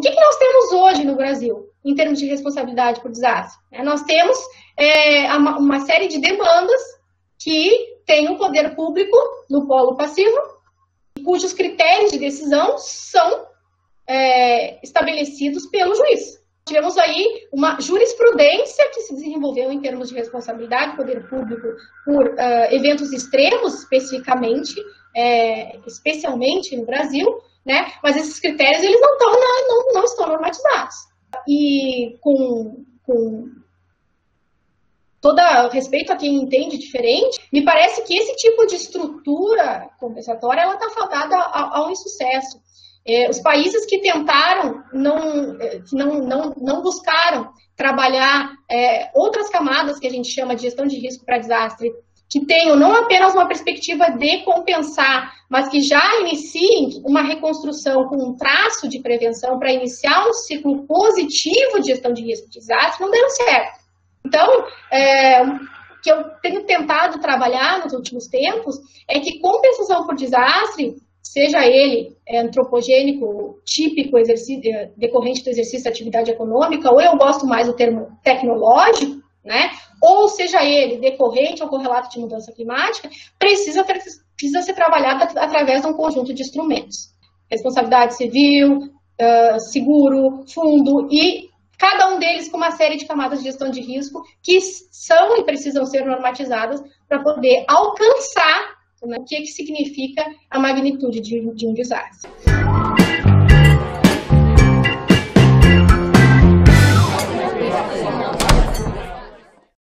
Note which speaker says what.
Speaker 1: que nós temos hoje no Brasil, em termos de responsabilidade por desastre? Nós temos uma série de demandas que tem o poder público no polo passivo, cujos critérios de decisão são estabelecidos pelo juiz. Tivemos aí uma jurisprudência que se desenvolveu em termos de responsabilidade do poder público por eventos extremos, especificamente, especialmente no Brasil, né? Mas esses critérios eles não estão normatizados. E com todo respeito a quem entende diferente, me parece que esse tipo de estrutura compensatória ela está fadada ao insucesso. Os países que tentaram, não buscaram trabalhar outras camadas que a gente chama de gestão de risco para desastre, que tenham não apenas uma perspectiva de compensar, mas que já iniciem uma reconstrução com um traço de prevenção para iniciar um ciclo positivo de gestão de risco de desastre, não deram certo. Então, o que eu tenho tentado trabalhar nos últimos tempos é que compensação por desastre, seja ele antropogênico, típico, decorrente do exercício da atividade econômica, ou eu gosto mais do termo tecnológico, né? Ou seja ele decorrente ou correlato de mudança climática, precisa ser trabalhado através de um conjunto de instrumentos. Responsabilidade civil, seguro, fundo, e cada um deles com uma série de camadas de gestão de risco que são e precisam ser normatizadas para poder alcançar o que significa a magnitude de um desastre.